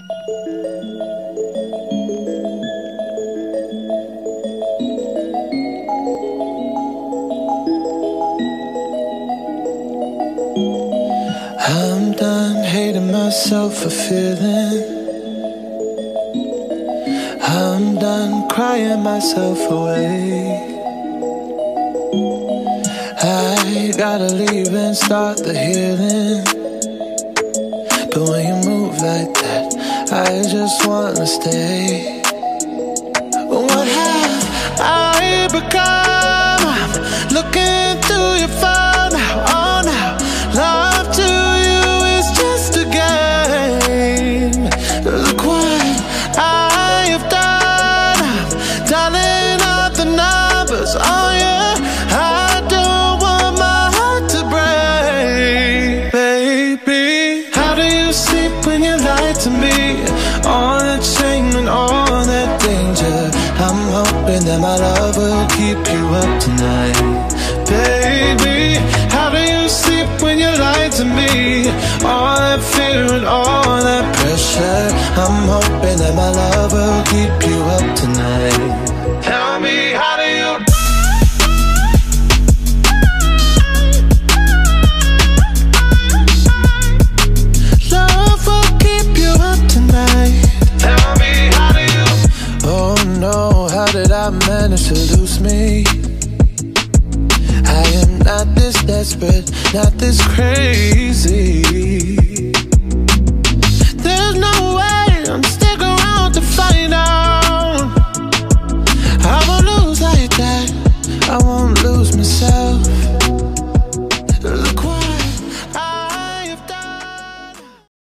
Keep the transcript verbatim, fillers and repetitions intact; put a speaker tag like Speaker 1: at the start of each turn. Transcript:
Speaker 1: I'm done hating myself for feeling. I'm done crying myself away. I gotta leave and start the healing. But when you move like that, I just wanna stay. What have I become? I'm looking through your phone now, oh now. Love to you is just a game. Look what I have done. I'm dialing up the numbers, oh yeah. I don't want my heart to break. Baby, how do you sleep when you lie to me? All that shame and all that danger. I'm hoping that my love will keep you up tonight. Baby, how do you sleep when you lie to me? All that fear and all that pressure. I'm hoping that my love will keep you up tonight. Tell me, how do you? Love will keep you up tonight. Tell me, how do you? Oh no, how did I manage to lose me? I am not this desperate, not this crazy.